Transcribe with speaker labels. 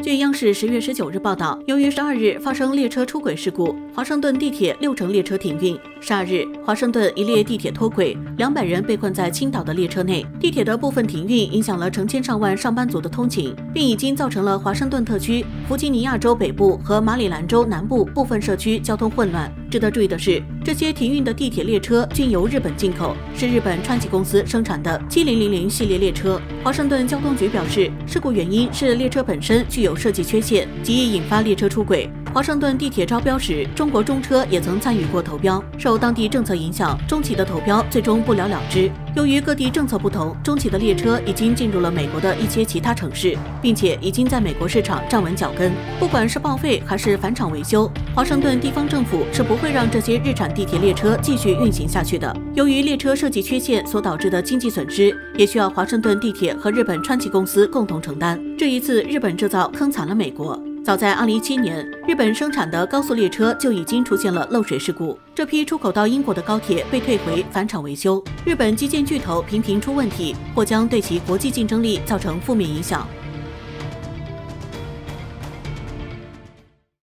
Speaker 1: 据央视10月19日报道，由于12日发生列车出轨事故，华盛顿地铁6程列车停运。12日，华盛顿一列地铁脱轨，200人被困在倾倒的列车内。地铁的部分停运影响了成千上万上班族的通勤，并已经造成了华盛顿特区、弗吉尼亚州北部和马里兰州南部部分社区交通混乱。值得注意的是，这些停运的地铁列车均由日本进口，是日本川崎公司生产的7000系列列车。华盛顿交通局表示，事故原因是列车本身具有设计缺陷，极易引发列车出轨。华盛顿地铁招标时，中国中车也曾参与过投标，受当地政策影响，中企的投标最终不了了之。由于各地政策不同，中企的列车已经进入了美国的一些其他城市，并且已经在美国市场站稳脚跟。不管是报废还是返厂维修，华盛顿地方政府是不会让这些日产地铁列车继续运行下去的。由于列车设计缺陷所导致的经济损失，也需要华盛顿地铁和日本川崎公司共同承担。这一次，日本制造坑惨了美国。早在2017年，日本生产的高速列车就已经出现了漏水事故。这批出口到英国的高铁被退回返厂维修。日本基建巨头频频出问题，或将对其国际竞争力造成负面影响。